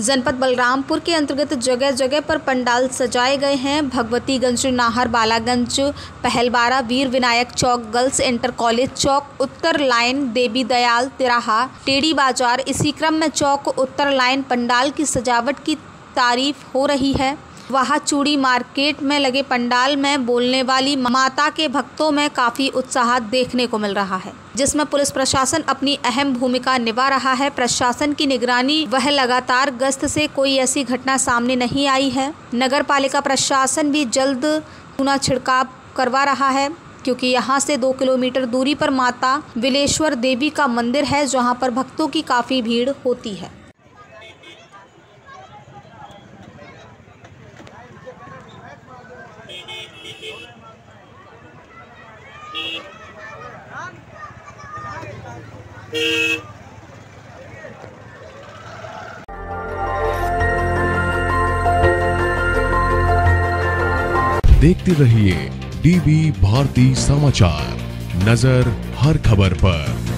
जनपद बलरामपुर के अंतर्गत जगह जगह पर पंडाल सजाए गए हैं। Bhagwatiganj, Nahar Balaganj, Pahalbara, Veer Vinayak Chowk, girls inter college Chowk, Uttar line, Devi Dayal तिराहा, टेढ़ी बाजार। इसी क्रम में चौक उत्तर लाइन पंडाल की सजावट की तारीफ हो रही है। वहाँ चूड़ी मार्केट में लगे पंडाल में बोलने वाली माता के भक्तों में काफ़ी उत्साह देखने को मिल रहा है, जिसमें पुलिस प्रशासन अपनी अहम भूमिका निभा रहा है। प्रशासन की निगरानी वह लगातार गश्त से कोई ऐसी घटना सामने नहीं आई है। नगर पालिका प्रशासन भी जल्द चूना छिड़काव करवा रहा है, क्योंकि यहाँ से 2 किलोमीटर दूरी पर माता विलेश्वर देवी का मंदिर है, जहाँ पर भक्तों की काफ़ी भीड़ होती है। देखते रहिए डीबी भारती समाचार, नजर हर खबर पर।